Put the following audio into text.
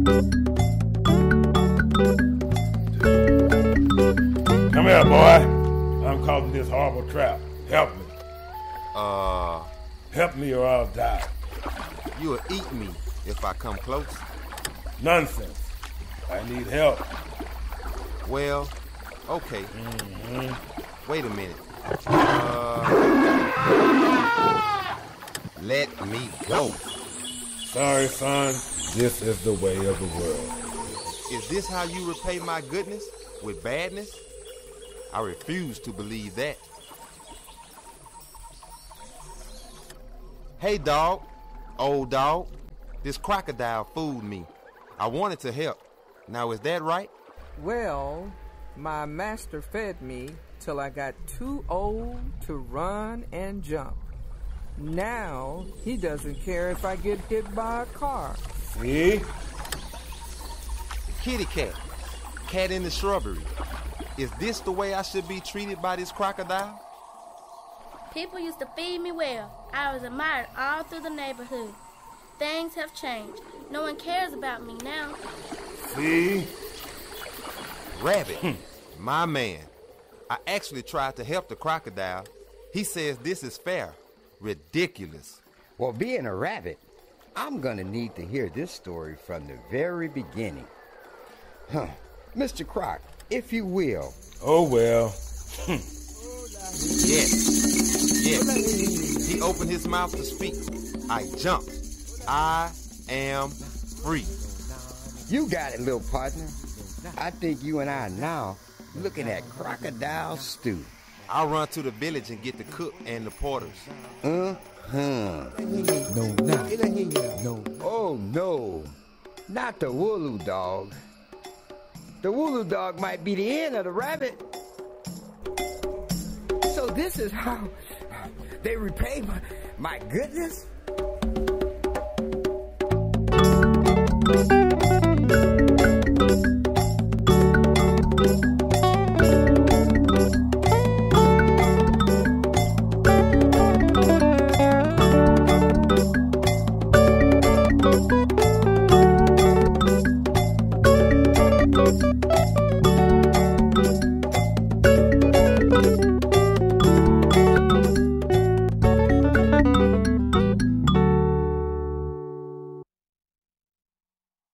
Come here, boy. I'm caught in this horrible trap. Help me. Help me or I'll die. You'll eat me if I come close. Nonsense. I need help. Well, okay. Wait a minute. Let me go. Sorry, son. This is the way of the world. Is this how you repay my goodness? With badness? I refuse to believe that. Hey, dog. Old dog. This crocodile fooled me. I wanted to help. Now, is that right? Well, my master fed me till I got too old to run and jump. Now, he doesn't care if I get hit by a car. See? Kitty cat. Cat in the shrubbery. Is this the way I should be treated by this crocodile? People used to feed me well. I was admired all through the neighborhood. Things have changed. No one cares about me now. See? Rabbit, my man. I actually tried to help the crocodile. He says this is fair. Ridiculous. Well, being a rabbit, I'm gonna need to hear this story from the very beginning. Mr. Croc, if you will. Oh, well. Yes. He opened his mouth to speak. I jumped. I am free. You got it, little partner. I think you and I are now looking at crocodile stew. I'll run to the village and get the cook and the porters. No. Oh, no. Not the wooloo dog. The wooloo dog might be the end of the rabbit. So this is how they repay my goodness?